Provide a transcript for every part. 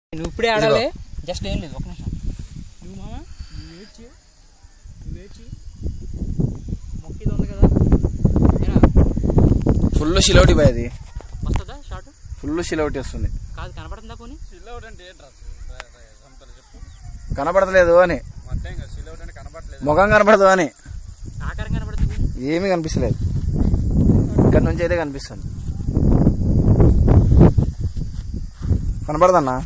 నువ్వు ఇప్పుడే ఆడాలి జస్ట్ ఏం లేదు ఒక నిమిషం నువ్వు మామ నువ్వు వేచి మొక్క ఇది ఉంది కదా ఫుల్ షిలౌటి బాయ్ అది వస్తుందా షార్ట్ ఫుల్ షిలౌటి వస్తుంది కాదు కనపడుతుందా పోనీ షిలౌట్ అంటే ఏంట్రా కనపడతలేదు అని షిలౌట్ అంటే కనపడలేదు ముఖం కనపడదు అని ఆకారం కనపడుతుంది ఏమీ కనిపిస్తలేదు ఇక్కడ నుంచి అయితే కనిపిస్తుంది కనపడదన్నా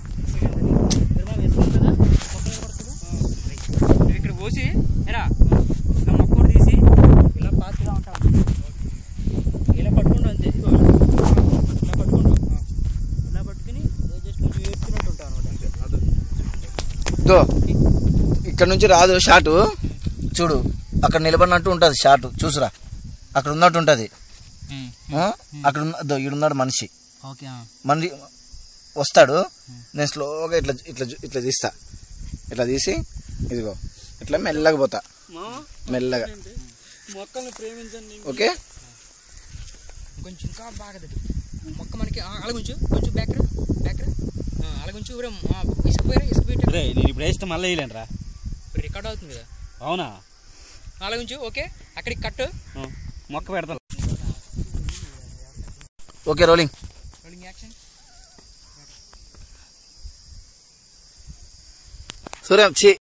ఇక్కడ పోసి ఎరా ఇలా మొక్క తీసి ఇలా పాతుగా ఉంటాం ఇలా పట్టుకుంటాం అంతే ఇలా పట్టుకుంటాం ఇలా పట్టుకుని జస్ట్ కొంచెం ఏడ్చుకున్నట్టు ఉంటాం అనమాట ఇక్కడ నుంచి రాదు షాటు చూడు అక్కడ నిలబడినట్టు ఉంటుంది షాటు చూసురా అక్కడ ఉన్నట్టు ఉంటుంది అక్కడ ఈడున్నాడు మనిషి మనిషి వస్తాడు నేను స్లోగా ఇట్లా ఇట్లా ఇట్లా తీస్తా ఇట్లా తీసి ఇదిగో ఇట్లా మెల్లగా పోతా మెల్లగా మొక్కల్ని ప్రేమించండి ఓకే కొంచెం ఇంకా బాగా మొక్క మనకి అలాగుంచు కొంచెం బ్యాక్ అలాగుంచు ఇసుకుపోయారా నేను ఇప్పుడు వేస్తే మళ్ళీ వేయలేనురా రికార్డ్ అవుతుంది కదా అవునా అలాగుంచు ఓకే అక్కడికి కట్టు మొక్క పెడతా ఓకే రోలింగ్ యాక్షన్ సూర్యం చి